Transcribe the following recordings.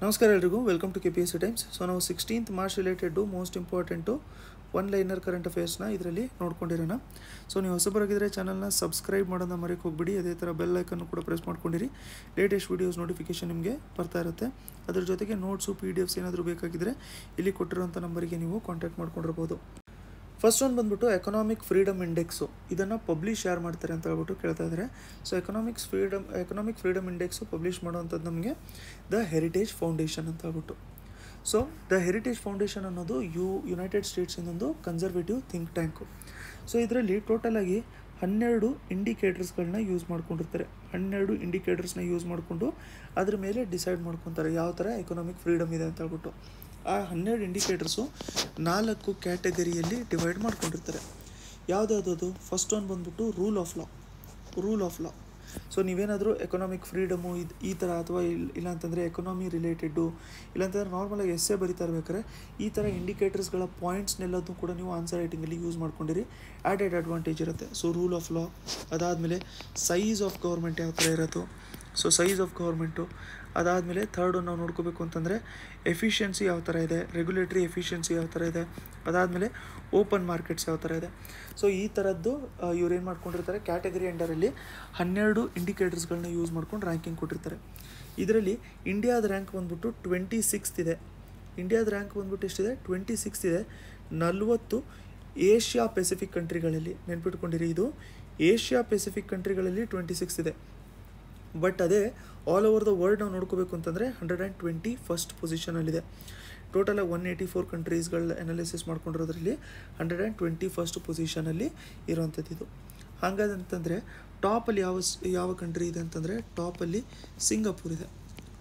ನಮಸ್ಕಾರ ಎಲ್ರಿಗೂ welcome to KPSC Times. So ನಾವು 16th March related most important one liner current ಅಫೇರ್ಸ್ನ ಇದರಲ್ಲಿ ನೋಡ್ಕೊಂಡಿರೋಣ. ಸೊ ನೀವು ಹೊಸಬರಾಗಿದ್ದರೆ ಚಾನಲ್ನ ಸಬ್ಸ್ಕ್ರೈಬ್ ಮಾಡೋದನ್ನ ಮರೆಯೋಕೆ ಹೋಗ್ಬಿಡಿ. ಅದೇ ಥರ ಬೆಲ್ ಐಕನ್ನು ಕೂಡ ಪ್ರೆಸ್ ಮಾಡ್ಕೊಂಡಿರಿ. ಲೇಟೆಸ್ಟ್ ವೀಡಿಯೋಸ್ ನೋಟಿಫಿಕೇಷನ್ ನಿಮಗೆ ಬರ್ತಾ ಇರುತ್ತೆ. ಅದ್ರ ಜೊತೆಗೆ ನೋಟ್ಸು PDFs ಏನಾದರೂ ಬೇಕಾಗಿದ್ದರೆ ಇಲ್ಲಿ ಕೊಟ್ಟಿರೋಂಥ ನಂಬರಿಗೆ ನೀವು ಕಾಂಟ್ಯಾಕ್ಟ್ ಮಾಡ್ಕೊಂಡಿರ್ಬೋದು. ಫಸ್ಟ್ ಒಂದು ಬಂದ್ಬಿಟ್ಟು ಎಕನಾಮಿಕ್ ಫ್ರೀಡಮ್ ಇಂಡೆಕ್ಸು, ಇದನ್ನು ಪಬ್ಲಿಷ್ ಯಾರು ಮಾಡ್ತಾರೆ ಅಂತ ಹೇಳ್ಬಿಟ್ಟು ಕೇಳ್ತಾ ಇದ್ದಾರೆ. So economic freedom index publish ಮಾಡುವಂಥದ್ದು ನಮಗೆ ದ ಹೆರಿಟೇಜ್ ಫೌಂಡೇಶನ್ ಅಂತ ಹೇಳ್ಬಿಟ್ಟು. ಸೊ ದ ಹೆರಿಟೇಜ್ ಫೌಂಡೇಶನ್ ಅನ್ನೋದು ಯುನೈಟೆಡ್ ಸ್ಟೇಟ್ಸಿಂದೊಂದು ಕನ್ಸರ್ವೇಟಿವ್ ಥಿಂಕ್ ಟ್ಯಾಂಕು. ಸೊ ಇದರಲ್ಲಿ ಟೋಟಲಾಗಿ 12 ಇಂಡಿಕೇಟರ್ಸ್ಗಳನ್ನ ಯೂಸ್ ಮಾಡ್ಕೊಂಡಿರ್ತಾರೆ. 12 ಇಂಡಿಕೇಟರ್ಸ್ನ ಯೂಸ್ ಮಾಡಿಕೊಂಡು ಅದ್ರ ಮೇಲೆ ಡಿಸೈಡ್ ಮಾಡ್ಕೊತಾರೆ ಯಾವ ಥರ ಎಕನಾಮಿಕ್ ಫ್ರೀಡಮ್ ಇದೆ ಅಂತ ಹೇಳ್ಬಿಟ್ಟು. ಆ 12 ಇಂಡಿಕೇಟರ್ಸು 4 ಕ್ಯಾಟಗರಿಯಲ್ಲಿ ಡಿವೈಡ್ ಮಾಡ್ಕೊಂಡಿರ್ತಾರೆ. ಯಾವುದ್ಯಾವುದು? ಫಸ್ಟ್ ಒಂದು ಬಂದ್ಬಿಟ್ಟು ರೂಲ್ ಆಫ್ ಲಾ. ಸೊ ನೀವೇನಾದರೂ ಎಕನಾಮಿಕ್ ಫ್ರೀಡಮು ಈ ಥರ ಅಥವಾ ಇಲ್ಲಾಂತಂದರೆ ಎಕನಾಮಿ ರಿಲೇಟೆಡ್ಡು ಇಲ್ಲಾಂತಂದರೆ ನಾರ್ಮಲಾಗಿ ಎಸ್ಸೆ ಬರಿತಾ ಇರ್ಬೇಕಾದ್ರೆ ಈ ಥರ ಇಂಡಿಕೇಟರ್ಸ್ಗಳ ಪಾಯಿಂಟ್ಸ್ನೆಲ್ಲದನ್ನು ಕೂಡ ನೀವು ಆನ್ಸರ್ ರೈಟಿಂಗಲ್ಲಿ ಯೂಸ್ ಮಾಡ್ಕೊಂಡಿರಿ. ಆ್ಯಡೆಡ್ ಅಡ್ವಾಂಟೇಜ್ ಇರುತ್ತೆ. ಸೊ ರೂಲ್ ಆಫ್ ಲಾ, ಅದಾದಮೇಲೆ ಸೈಜ್ ಆಫ್ ಗೌರ್ಮೆಂಟ್ ಯಾವ ಥರ ಇರೋದು, ಸೊ ಸೈಜ್ ಆಫ್ ಗೌರ್ಮೆಂಟು. ಅದಾದಮೇಲೆ ಥರ್ಡು ನಾವು ನೋಡ್ಕೋಬೇಕು ಅಂತಂದರೆ ಎಫಿಷಿಯನ್ಸಿ ಯಾವ ಥರ ಇದೆ, ರೆಗ್ಯುಲೇಟರಿ ಎಫಿಷಿಯನ್ಸಿ ಯಾವ ಥರ ಇದೆ, ಅದಾದಮೇಲೆ ಓಪನ್ ಮಾರ್ಕೆಟ್ಸ್ ಯಾವ ಥರ ಇದೆ. ಸೊ ಈ ಥರದ್ದು ಇವ್ರು ಏನು ಮಾಡ್ಕೊಂಡಿರ್ತಾರೆ, ಕ್ಯಾಟಗರಿ ಅಂಡರಲ್ಲಿ 12 ಇಂಡಿಕೇಟರ್ಸ್ಗಳನ್ನ ಯೂಸ್ ಮಾಡ್ಕೊಂಡು ರ್ಯಾಂಕಿಂಗ್ ಕೊಟ್ಟಿರ್ತಾರೆ. ಇದರಲ್ಲಿ ಇಂಡಿಯಾದ ರ್ಯಾಂಕ್ ಬಂದ್ಬಿಟ್ಟು 26th ಇದೆ. ಇಂಡಿಯಾದ ರ್ಯಾಂಕ್ ಬಂದ್ಬಿಟ್ಟು ಎಷ್ಟಿದೆ? 26th ಇದೆ. 40 ಏಷ್ಯಾ ಪೆಸಿಫಿಕ್ ಕಂಟ್ರಿಗಳಲ್ಲಿ, ನೆನ್ಪಿಟ್ಕೊಂಡಿರಿ, ಇದು ಏಷ್ಯಾ ಪೆಸಿಫಿಕ್ ಕಂಟ್ರಿಗಳಲ್ಲಿ 26th ಇದೆ. ಬಟ್ ಅದೇ ಆಲ್ ಓವರ್ ದ ವರ್ಲ್ಡ್ ನಾವು ನೋಡ್ಕೋಬೇಕು ಅಂತಂದರೆ 121st ಪೊಸಿಷನಲ್ಲಿದೆ. ಟೋಟಲಾಗಿ 184 ಕಂಟ್ರೀಸ್ಗಳ ಅನಾಲಿಸಿಸ್ ಮಾಡ್ಕೊಂಡಿರೋದ್ರಲ್ಲಿ 121st ಪೊಸಿಷನಲ್ಲಿ ಇರೋವಂಥದ್ದು ಇದು. ಹಾಗಾದಂತಂದರೆ ಟಾಪಲ್ಲಿ ಯಾವ ಕಂಟ್ರಿ ಇದೆ ಅಂತಂದರೆ ಟಾಪಲ್ಲಿ ಸಿಂಗಾಪುರ್ ಇದೆ.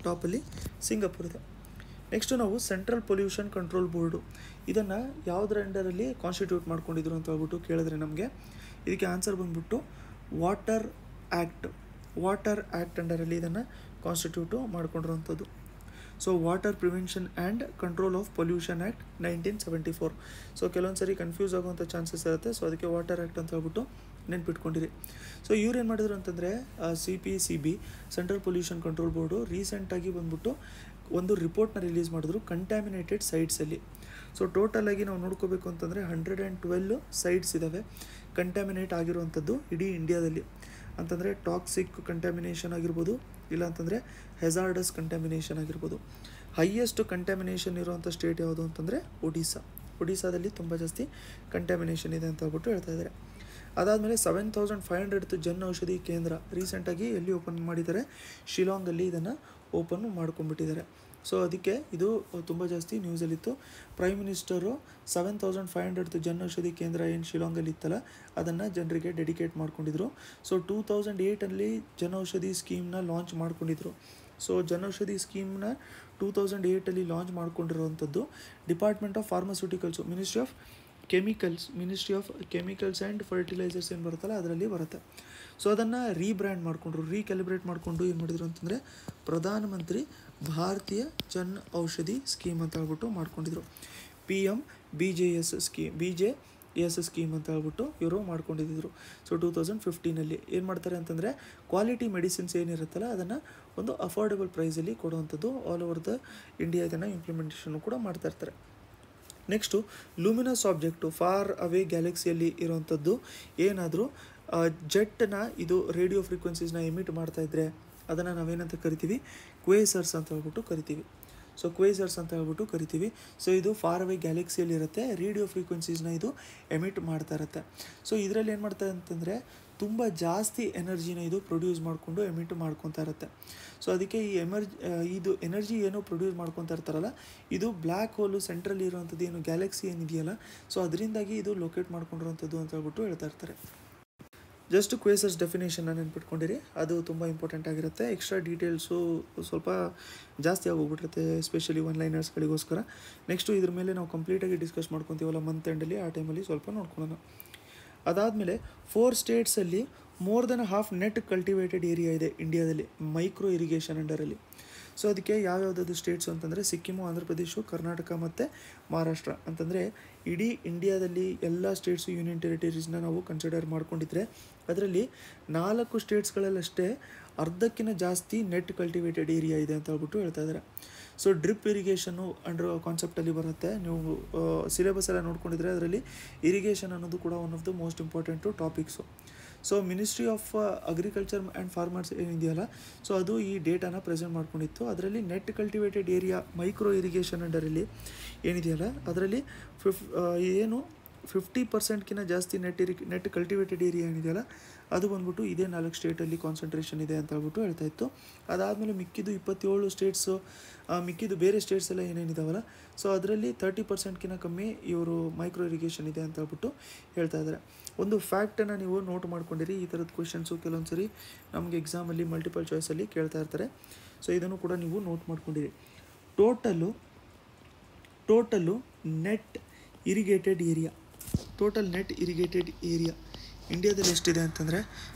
ನೆಕ್ಸ್ಟು ನಾವು ಸೆಂಟ್ರಲ್ ಪೊಲ್ಯೂಷನ್ ಕಂಟ್ರೋಲ್ ಬೋರ್ಡು, ಇದನ್ನು ಯಾವುದರ ಅಂಡರಲ್ಲಿ ಕಾನ್ಸ್ಟಿಟ್ಯೂಟ್ ಮಾಡ್ಕೊಂಡಿದ್ರು ಅಂತ ಹೇಳ್ಬಿಟ್ಟು ಕೇಳಿದ್ರೆ ನಮಗೆ ಇದಕ್ಕೆ ಆನ್ಸರ್ ಬಂದ್ಬಿಟ್ಟು ವಾಟರ್ ಆ್ಯಕ್ಟ್ ಅಂಡರಲ್ಲಿ ಇದನ್ನು ಕಾನ್ಸ್ಟಿಟ್ಯೂಟು ಮಾಡ್ಕೊಂಡಿರೋವಂಥದ್ದು. So water prevention and control of pollution act 1974. So ಕೆಲವೊಂದು ಸರಿ ಕನ್ಫ್ಯೂಸ್ ಆಗುವಂಥ ಚಾನ್ಸಸ್ ಇರುತ್ತೆ. ಸೊ ಅದಕ್ಕೆ ವಾಟರ್ ಆ್ಯಕ್ಟ್ ಅಂತ ಹೇಳ್ಬಿಟ್ಟು ನೆನ್ಪಿಟ್ಕೊಂಡಿರಿ. ಸೊ ಇವ್ರು ಏನು ಮಾಡಿದ್ರು ಅಂತಂದರೆ CPCB central pollution control board ರೀಸೆಂಟಾಗಿ ಬಂದ್ಬಿಟ್ಟು ಒಂದು ರಿಪೋರ್ಟ್ನ ರಿಲೀಸ್ ಮಾಡಿದ್ರು ಕಂಟ್ಯಾಮಿನೇಟೆಡ್ ಸೈಟ್ಸಲ್ಲಿ. ಸೊ ಟೋಟಲಾಗಿ ನಾವು ನೋಡ್ಕೋಬೇಕು ಅಂತಂದರೆ 112 ಸೈಟ್ಸ್ ಇದ್ದಾವೆ ಕಂಟ್ಯಾಮಿನೇಟ್ ಆಗಿರುವಂಥದ್ದು ಇಡೀ ಇಂಡಿಯಾದಲ್ಲಿ. ಅಂತಂದರೆ ಟಾಕ್ಸಿಕ್ ಕಂಟ್ಯಾಮಿನೇಷನ್ ಆಗಿರ್ಬೋದು, ಇಲ್ಲಾಂತಂದರೆ ಹೆಜಾರ್ಡಸ್ ಕಂಟ್ಯಾಮಿನೇಷನ್ ಆಗಿರ್ಬೋದು. ಹೈಯೆಸ್ಟ್ ಕಂಟ್ಯಾಮಿನೇಷನ್ ಇರುವಂಥ ಸ್ಟೇಟ್ ಯಾವುದು ಅಂತಂದರೆ ಒಡಿಸ್ಸಾದಲ್ಲಿ ತುಂಬ ಜಾಸ್ತಿ ಕಂಟ್ಯಾಮಿನೇಷನ್ ಇದೆ ಅಂತ ಹೇಳ್ಬಿಟ್ಟು ಹೇಳ್ತಾ ಇದ್ದಾರೆ. ಅದಾದಮೇಲೆ 7500th ಜನ್ ಔಷಧಿ ಕೇಂದ್ರ ರೀಸೆಂಟಾಗಿ ಎಲ್ಲಿ ಓಪನ್ ಮಾಡಿದ್ದಾರೆ? ಶಿಲಾಂಗಲ್ಲಿ ಇದನ್ನು ಓಪನ್ ಮಾಡ್ಕೊಂಡ್ಬಿಟ್ಟಿದ್ದಾರೆ. ಸೊ ಅದಕ್ಕೆ ಇದು ತುಂಬ ಜಾಸ್ತಿ ನ್ಯೂಸಲ್ಲಿತ್ತು. ಪ್ರೈಮ್ ಮಿನಿಸ್ಟರು 7500th ಜನ್ ಔಷಧಿ ಕೇಂದ್ರ ಏನು ಶಿಲಾಂಗಲ್ಲಿ ಇತ್ತಲ್ಲ ಅದನ್ನು ಜನರಿಗೆ ಡೆಡಿಕೇಟ್ ಮಾಡ್ಕೊಂಡಿದ್ರು. ಸೊ 2008 ಜನ್ ಔಷಧಿ ಸ್ಕೀಮ್ನ ಲಾಂಚ್ ಮಾಡ್ಕೊಂಡಿದ್ರು. ಸೊ ಜನ್ ಔಷಧಿ ಸ್ಕೀಮ್ನ 2008 ಲಾಂಚ್ ಮಾಡ್ಕೊಂಡಿರುವಂಥದ್ದು department of pharmaceuticals, ministry of chemicals and fertilisers ಏನು ಬರುತ್ತಲ್ಲ ಅದರಲ್ಲಿ ಬರುತ್ತೆ. ಸೊ ಅದನ್ನು ರೀಕ್ಯಾಲಿಬ್ರೇಟ್ ಮಾಡಿಕೊಂಡು ಏನು ಮಾಡಿದ್ರು ಅಂತಂದರೆ ಪ್ರಧಾನಮಂತ್ರಿ ಭಾರತೀಯ ಜನ್ ಔಷಧಿ ಸ್ಕೀಮ್ ಅಂತ ಹೇಳ್ಬಿಟ್ಟು ಮಾಡ್ಕೊಂಡಿದ್ರು. BJS ಸ್ಕೀಮ್ ಅಂತ ಹೇಳ್ಬಿಟ್ಟು ಇವರು ಮಾಡ್ಕೊಂಡಿದ್ರು. ಸೊ 2015 ಏನು ಮಾಡ್ತಾರೆ ಅಂತಂದರೆ ಕ್ವಾಲಿಟಿ ಮೆಡಿಸಿನ್ಸ್ ಏನಿರುತ್ತಲ್ಲ ಅದನ್ನು ಒಂದು ಅಫೋರ್ಡೆಬಲ್ ಪ್ರೈಸಲ್ಲಿ ಕೊಡುವಂಥದ್ದು ಆಲ್ ಓವರ್ ದ ಇಂಡಿಯಾ ಇದನ್ನು ಇಂಪ್ಲಿಮೆಂಟೇಷನ್ ಕೂಡ ಮಾಡ್ತಾ ಇರ್ತಾರೆ. Next luminous object, far away ಗ್ಯಾಲಕ್ಸಿಯಲ್ಲಿ ಇರೋವಂಥದ್ದು ಏನಾದರೂ ಜೆಟ್ನ ಇದು ರೇಡಿಯೋ ಫ್ರೀಕ್ವೆನ್ಸೀಸ್ನ ಎಮಿಟ್ ಮಾಡ್ತಾಯಿದ್ರೆ ಅದನ್ನು ನಾವೇನಂತ ಕರಿತೀವಿ? ಕ್ವೇಸರ್ಸ್ ಅಂತ ಹೇಳ್ಬಿಟ್ಟು ಕರಿತೀವಿ. ಸೊ ಇದು ಫಾರ್ ಅವೇ ಗ್ಯಾಲಕ್ಸಿಯಲ್ಲಿ ಇರುತ್ತೆ, ರೇಡಿಯೋ ಫ್ರೀಕ್ವೆನ್ಸೀಸ್ನ ಇದು ಎಮಿಟ್ ಮಾಡ್ತಾ ಇರುತ್ತೆ. ಸೊ ಇದರಲ್ಲಿ ಏನು ಮಾಡ್ತಾರೆ ಅಂತಂದರೆ ತುಂಬ ಜಾಸ್ತಿ ಎನರ್ಜಿನ ಇದು ಪ್ರೊಡ್ಯೂಸ್ ಮಾಡಿಕೊಂಡು ಎಮಿಟ್ ಮಾಡ್ಕೊತಾ ಇರುತ್ತೆ. ಸೊ ಅದಕ್ಕೆ ಇದು ಎನರ್ಜಿ ಏನು ಪ್ರೊಡ್ಯೂಸ್ ಮಾಡ್ಕೊತಾ ಇರ್ತಾರಲ್ಲ ಇದು ಬ್ಲ್ಯಾಕ್ ಹೋಲು ಸೆಂಟ್ರಲ್ಲಿ ಇರುವಂಥದ್ದು ಏನು ಗ್ಯಾಲಕ್ಸಿ ಏನಿದೆಯಲ್ಲ ಸೊ ಅದರಿಂದಾಗಿ ಇದು ಲೊಕೇಟ್ ಮಾಡ್ಕೊಂಡಿರೋಂಥದ್ದು ಅಂತ ಹೇಳ್ಬಿಟ್ಟು ಹೇಳ್ತಾ ಇರ್ತಾರೆ. ಜಸ್ಟ್ ಕ್ವೇಸರ್ಸ್ ಡೆಫಿನೇಷನ್ನ ನೆನ್ಪಿಟ್ಕೊಂಡಿರಿ, ಅದು ತುಂಬ ಇಂಪಾರ್ಟೆಂಟ್ ಆಗಿರುತ್ತೆ. ಎಕ್ಸ್ಟ್ರಾ ಡೀಟೇಲ್ಸು ಸ್ವಲ್ಪ ಜಾಸ್ತಿ ಆಗೋಗ್ಬಿಟ್ಟಿರುತ್ತೆ ಎಸ್ಪೆಷಲಿ ಒನ್ ಲೈನರ್ಸ್ಗಳಿಗೋಸ್ಕರ. ನೆಕ್ಸ್ಟು ಇದ್ರ ಮೇಲೆ ನಾವು ಕಂಪ್ಲೀಟಾಗಿ ಡಿಸ್ಕಸ್ ಮಾಡ್ಕೊತೀವಲ್ಲ ಮಂತ್ ಎಂಡಲ್ಲಿ, ಆ ಟೈಮಲ್ಲಿ ಸ್ವಲ್ಪ ನೋಡ್ಕೊಳ್ಳೋಣ. ಅದಾದಮೇಲೆ 4 ಸ್ಟೇಟ್ಸಲ್ಲಿ more than half net cultivated area ಇದೆ ಇಂಡಿಯಾದಲ್ಲಿ ಮೈಕ್ರೋ ಇರಿಗೇಷನ್ ಅಂಡರಲ್ಲಿ. ಸೊ ಅದಕ್ಕೆ ಯಾವ್ಯಾವುದಾದ್ರು ಸ್ಟೇಟ್ಸು ಅಂತಂದರೆ ಸಿಕ್ಕಿಮು, ಆಂಧ್ರ ಪ್ರದೇಶ, ಕರ್ನಾಟಕ ಮತ್ತು ಮಹಾರಾಷ್ಟ್ರ. ಅಂತಂದರೆ ಇಡೀ ಇಂಡಿಯಾದಲ್ಲಿ ಎಲ್ಲ ಸ್ಟೇಟ್ಸು ಯೂನಿಯನ್ ಟೆರಿಟರೀಸ್ನ ನಾವು ಕನ್ಸಿಡರ್ ಮಾಡ್ಕೊಂಡಿದ್ರೆ ಅದರಲ್ಲಿ 4 ಸ್ಟೇಟ್ಸ್ಗಳಲ್ಲಷ್ಟೇ ಅರ್ಧಕ್ಕಿಂತ ಜಾಸ್ತಿ ನೆಟ್ ಕಲ್ಟಿವೇಟೆಡ್ ಏರಿಯಾ ಇದೆ ಅಂತ ಹೇಳ್ಬಿಟ್ಟು ಹೇಳ್ತಾ ಇದ್ದಾರೆ. ಸೊ ಡ್ರಿಪ್ ಇರಿಗೇಷನ್ನು ಅಂಡರ್ ಕಾನ್ಸೆಪ್ಟಲ್ಲಿ ಬರುತ್ತೆ. ನೀವು ಸಿಲೆಬಸ್ ಎಲ್ಲ ನೋಡ್ಕೊಂಡಿದ್ರೆ ಅದರಲ್ಲಿ ಇರಿಗೇಷನ್ ಅನ್ನೋದು ಕೂಡ one of the most important topics. So ministry of agriculture and farmers ಏನಿದೆಯಲ್ಲ, ಸೊ ಅದು ಈ ಡೇಟಾನ ಪ್ರೆಸೆಂಟ್ ಮಾಡ್ಕೊಂಡಿತ್ತು. ಅದರಲ್ಲಿ net cultivated area micro irrigation ಅಂಡರಲ್ಲಿ ಏನಿದೆಯಲ್ಲ, ಅದರಲ್ಲಿ 50%ಕಿಂತ ಜಾಸ್ತಿ ನೆಟ್ ಕಲ್ಟಿವೇಟೆಡ್ ಏರಿಯಾ ಏನಿದೆಯಲ್ಲ ಅದು ಬಂದ್ಬಿಟ್ಟು ಇದೇ 4 ಸ್ಟೇಟಲ್ಲಿ ಕಾನ್ಸಂಟ್ರೇಷನ್ ಇದೆ ಅಂತ ಹೇಳ್ಬಿಟ್ಟು ಹೇಳ್ತಾ ಇತ್ತು. ಅದಾದಮೇಲೆ ಮಿಕ್ಕಿದ್ದು 27 ಸ್ಟೇಟ್ಸು, ಮಿಕ್ಕಿದ್ದು ಬೇರೆ ಸ್ಟೇಟ್ಸ್ ಎಲ್ಲ ಏನೇನಿದಾವಲ್ಲ, ಸೊ ಅದರಲ್ಲಿ 30%ಕಿಂತ ಕಮ್ಮಿ ಇವರು ಮೈಕ್ರೋ ಇರಿಗೇಷನ್ ಇದೆ ಅಂತ ಹೇಳ್ಬಿಟ್ಟು ಹೇಳ್ತಾ ಇದ್ದಾರೆ. ಒಂದು ಫ್ಯಾಕ್ಟನ್ನು ನೀವು ನೋಟ್ ಮಾಡ್ಕೊಂಡಿರಿ. ಈ ಥರದ ಕ್ವೆಶನ್ಸು ಕೆಲವೊಂದು ಸರಿ ನಮಗೆ ಎಕ್ಸಾಮಲ್ಲಿ ಮಲ್ಟಿಪಲ್ ಚಾಯ್ಸಲ್ಲಿ ಕೇಳ್ತಾ ಇರ್ತಾರೆ. ಸೊ ಇದನ್ನು ಕೂಡ ನೀವು ನೋಟ್ ಮಾಡ್ಕೊಂಡಿರಿ. ಟೋಟಲ್ಲು ನೆಟ್ ಇರಿಗೇಟೆಡ್ ಏರಿಯಾ ಇಂಡಿಯಾದಲ್ಲಿ ಎಷ್ಟಿದೆ ಅಂತಂದರೆ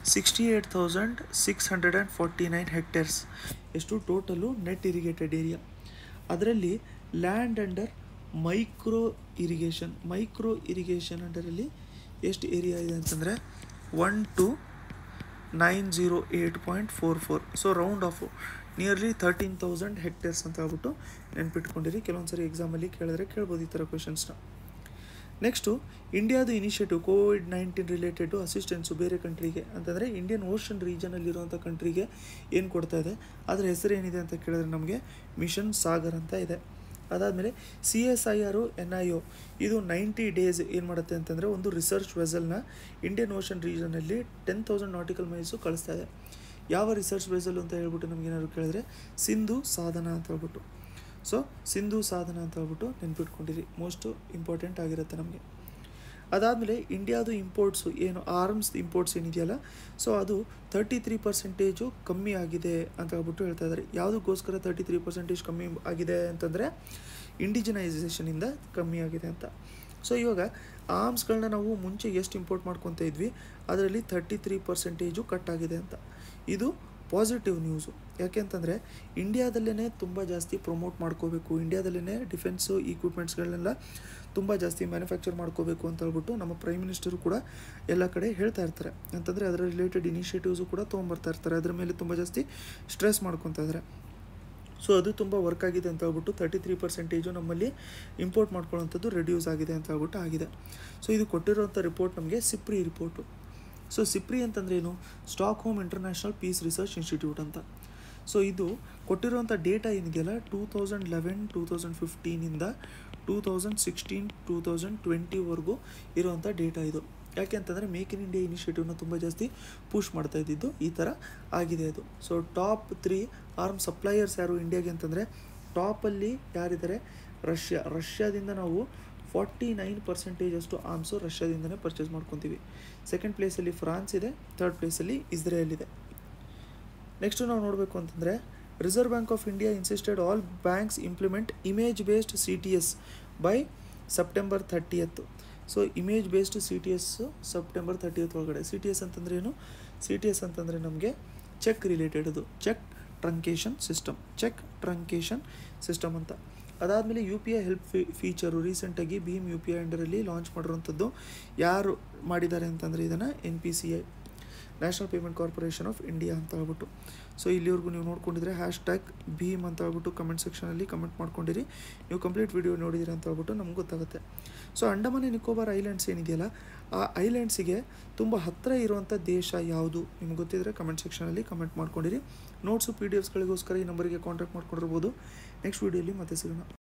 68,649 ಹೆಕ್ಟೇರ್ಸ್. ಎಷ್ಟು ಟೋಟಲು ನೆಟ್ ಇರಿಗೇಟೆಡ್ ಏರಿಯಾ. ಅದರಲ್ಲಿ ಲ್ಯಾಂಡ್ ಅಂಡರ್ ಮೈಕ್ರೋ ಇರಿಗೇಷನ್ ಅಂಡರಲ್ಲಿ ಎಷ್ಟು ಏರಿಯಾ ಇದೆ ಅಂತಂದರೆ 12,908.44. So round off nearly 13,000 hectares ಅಂತ ಹೇಳ್ಬಿಟ್ಟು ನೆನ್ಪಿಟ್ಕೊಂಡಿರಿ. ಕೆಲವೊಂದು ಸರಿ ಎಕ್ಸಾಮಲ್ಲಿ ಕೇಳ್ಬೋದು ಈ ಥರ ಕ್ವೆಶನ್ಸ್ನ. ನೆಕ್ಸ್ಟು ಇಂಡಿಯಾದು ಇನಿಷಿಯೇಟಿವ್ ಕೋವಿಡ್-19 ರಿಲೇಟೆಡು ಅಸಿಸ್ಟೆನ್ಸು ಬೇರೆ ಕಂಟ್ರಿಗೆ ಅಂತಂದರೆ ಇಂಡಿಯನ್ ಓಷನ್ ರೀಜನಲ್ಲಿರುವಂಥ ಕಂಟ್ರಿಗೆ ಏನು ಕೊಡ್ತಾ ಇದೆ, ಅದರ ಹೆಸರು ಏನಿದೆ ಅಂತ ಕೇಳಿದ್ರೆ ನಮಗೆ ಮಿಷನ್ ಸಾಗರ್ ಅಂತ ಇದೆ. ಅದಾದಮೇಲೆ CSIR NIO ಇದು 90 ಡೇಸ್ ಏನು ಮಾಡುತ್ತೆ ಅಂತಂದರೆ ಒಂದು ರಿಸರ್ಚ್ ವೆಸಲ್ನ ಇಂಡಿಯನ್ ಓಷನ್ ರೀಜನಲ್ಲಿ 10,000 ನಾಟಿಕಲ್ ಮೈಲ್ಸು ಕಳಿಸ್ತಾ ಇದೆ. ಯಾವ ರಿಸರ್ಚ್ ವೆಸಲ್ ಅಂತ ಹೇಳ್ಬಿಟ್ಟು ನಮಗೇನಾದ್ರು ಕೇಳಿದ್ರೆ ಸಿಂಧು ಸಾಧನ ಅಂತ ಹೇಳ್ಬಿಟ್ಟು. ಸೊ ಸಿಂಧು ಸಾಧನ ಅಂತ ಹೇಳ್ಬಿಟ್ಟು ನೆನ್ಪಿಟ್ಕೊಂಡಿರಿ, ಮೋಸ್ಟ್ ಇಂಪಾರ್ಟೆಂಟ್ ಆಗಿರುತ್ತೆ ನಮಗೆ. ಅದಾದಮೇಲೆ ಇಂಡಿಯಾದು ಇಂಪೋರ್ಟ್ಸು ಏನು ಆರ್ಮ್ಸ್ ಇಂಪೋರ್ಟ್ಸ್ ಏನಿದೆಯಲ್ಲ, ಸೊ ಅದು 33% ಕಮ್ಮಿ ಆಗಿದೆ ಅಂತ ಹೇಳ್ಬಿಟ್ಟು ಹೇಳ್ತಾ ಇದ್ದಾರೆ. ಯಾವುದಕ್ಕೋಸ್ಕರ 33% ಕಮ್ಮಿ ಆಗಿದೆ ಅಂತಂದರೆ ಇಂಡಿಜಿನೈಸೇಷನಿಂದ ಕಮ್ಮಿ ಆಗಿದೆ ಅಂತ. ಸೊ ಇವಾಗ ಆರ್ಮ್ಸ್ಗಳನ್ನ ನಾವು ಮುಂಚೆ ಎಷ್ಟು ಇಂಪೋರ್ಟ್ ಮಾಡ್ಕೊತಾ ಇದ್ವಿ, ಅದರಲ್ಲಿ 33% ಕಟ್ ಆಗಿದೆ ಅಂತ. ಇದು ಪಾಸಿಟಿವ್ ನ್ಯೂಸು. ಯಾಕೆ ಅಂತಂದರೆ ಇಂಡಿಯಾದಲ್ಲೇ ತುಂಬ ಜಾಸ್ತಿ ಪ್ರಮೋಟ್ ಮಾಡ್ಕೋಬೇಕು, ಇಂಡಿಯಾದಲ್ಲೇ ಡಿಫೆನ್ಸು ಇಕ್ವಿಪ್ಮೆಂಟ್ಸ್ಗಳನ್ನೆಲ್ಲ ತುಂಬ ಜಾಸ್ತಿ ಮ್ಯಾನುಫ್ಯಾಕ್ಚರ್ ಮಾಡ್ಕೋಬೇಕು ಅಂತ ಹೇಳ್ಬಿಟ್ಟು ನಮ್ಮ ಪ್ರೈಮ್ ಮಿನಿಸ್ಟರು ಕೂಡ ಎಲ್ಲ ಕಡೆ ಹೇಳ್ತಾ ಇರ್ತಾರೆ. ಅಂತಂದರೆ ಅದರ ರಿಲೇಟೆಡ್ ಇನಿಷಿಯೇಟಿವ್ಸು ಕೂಡ ತೊಗೊಂಬರ್ತಾ ಇರ್ತಾರೆ, ಅದರ ಮೇಲೆ ತುಂಬ ಜಾಸ್ತಿ ಸ್ಟ್ರೆಸ್ ಮಾಡ್ಕೊತಾ ಇದ್ದಾರೆ. ಸೊ ಅದು ತುಂಬ ವರ್ಕ್ ಆಗಿದೆ ಅಂತ ಹೇಳ್ಬಿಟ್ಟು 33% ನಮ್ಮಲ್ಲಿ ಇಂಪೋರ್ಟ್ ಮಾಡ್ಕೊಳ್ಳೋವಂಥದ್ದು ರೆಡ್ಯೂಸ್ ಆಗಿದೆ ಅಂತ ಹೇಳ್ಬಿಟ್ಟು ಆಗಿದೆ. ಸೊ ಇದು ಕೊಟ್ಟಿರೋಂಥ ರಿಪೋರ್ಟ್ ನಮಗೆ ಸಿಪ್ರಿ ರಿಪೋರ್ಟು. ಸೊ ಸಿಪ್ರಿ ಅಂತಂದ್ರೆ ಏನು, Stockholm International Peace Research Institute ಅಂತ. ಸೊ ಇದು ಕೊಟ್ಟಿರುವಂಥ ಡೇಟಾ ಏನಿದೆಯಲ್ಲ 2011-2015ಇಂದ 2016-2020ವರೆಗೂ ಇರುವಂಥ ಡೇಟಾ ಇದು. ಯಾಕೆ ಅಂತಂದರೆ ಮೇಕ್ ಇನ್ ಇಂಡಿಯಾ ಇನಿಷಿಯೇಟಿವ್ನ ತುಂಬ ಜಾಸ್ತಿ ಪುಷ್ ಮಾಡ್ತಾ ಇದ್ದಿದ್ದು ಈ ಥರ ಆಗಿದೆ ಅದು. ಸೊ ಟಾಪ್ 3 ಆರ್ಮ್ ಸಪ್ಲೈಯರ್ಸ್ ಯಾರು ಇಂಡಿಯಾಗೆ ಅಂತಂದರೆ, ಟಾಪಲ್ಲಿ ಯಾರಿದ್ದಾರೆ, ರಷ್ಯಾದಿಂದ ನಾವು 49% ಅಷ್ಟು ಆರ್ಮ್ಸು ರಷ್ಯಾದಿಂದನೇ ಪರ್ಚೇಸ್ ಮಾಡ್ಕೊತೀವಿ. ಸೆಕೆಂಡ್ ಪ್ಲೇಸಲ್ಲಿ ಫ್ರಾನ್ಸ್ ಇದೆ, ಥರ್ಡ್ ಪ್ಲೇಸಲ್ಲಿ ಇಸ್ರೇಲ್ ಇದೆ. ನೆಕ್ಸ್ಟು ನಾವು ನೋಡಬೇಕು ಅಂತಂದರೆ Reserve Bank of India insisted all banks implement image based CTS by September 30. So image based CTS September 30 ಒಳಗಡೆ. CTS ಅಂತಂದ್ರೆ ಏನು, CTS ಅಂತಂದರೆ ನಮಗೆ ಚೆಕ್ ರಿಲೇಟೆಡ್, ಅದು ಚೆಕ್ ಟ್ರಂಕೇಷನ್ ಸಿಸ್ಟಮ್ ಅಂತ. ಅದಾದಮೇಲೆ UPI ಹೆಲ್ಪ್ ಫೀಚರು ರೀಸೆಂಟಾಗಿ ಭೀಮ್ UPI ಅಂಡರಲ್ಲಿ ಲಾಂಚ್ ಮಾಡಿರೋಂಥದ್ದು ಯಾರು ಮಾಡಿದ್ದಾರೆ ಅಂತಂದರೆ ಇದನ್ನು NPCI, national payment corporation of India ಅಂತ ಹೇಳ್ಬಿಟ್ಟು. ಸೊ ಇಲ್ಲಿವರೆಗೂ ನೀವು ನೋಡ್ಕೊಂಡಿದ್ರೆ #ಭೀಮ್ ಅಂತ ಹೇಳ್ಬಿಟ್ಟು ಕಮೆಂಟ್ ಸೆಕ್ಷನಲ್ಲಿ ಕಮೆಂಟ್ ಮಾಡ್ಕೊಂಡಿರಿ. ನೀವು ಕಂಪ್ಲೀಟ್ ವಿಡಿಯೋ ನೋಡಿದಿರಿ ಅಂತ ಹೇಳ್ಬಿಟ್ಟು ನಮ್ಗೆ ಗೊತ್ತಾಗುತ್ತೆ. So Andaman and Nicobar islands ಏನಿದೆಯಲ್ಲ, ಆ ಐಲ್ಯಾಂಡ್ಸಿಗೆ ತುಂಬ ಹತ್ತಿರ ಇರುವಂಥ ದೇಶ ಯಾವುದು ನಿಮ್ಗೆ ಗೊತ್ತಿದ್ದರೆ ಕಮೆಂಟ್ ಸೆಕ್ಷನಲ್ಲಿ ಕಮೆಂಟ್ ಮಾಡ್ಕೊಂಡಿರಿ. ನೋಟ್ಸು PDFಸ್ಗಳಿಗೋಸ್ಕರ ಈ ನಂಬರಿಗೆ ಕಾಂಟ್ಯಾಕ್ಟ್ ಮಾಡ್ಕೊಂಡಿರ್ಬೋದು. ನೆಕ್ಸ್ಟ್ ವೀಡಿಯೋಲಿ ಮತ್ತೆ ಸಿಗೋಣ.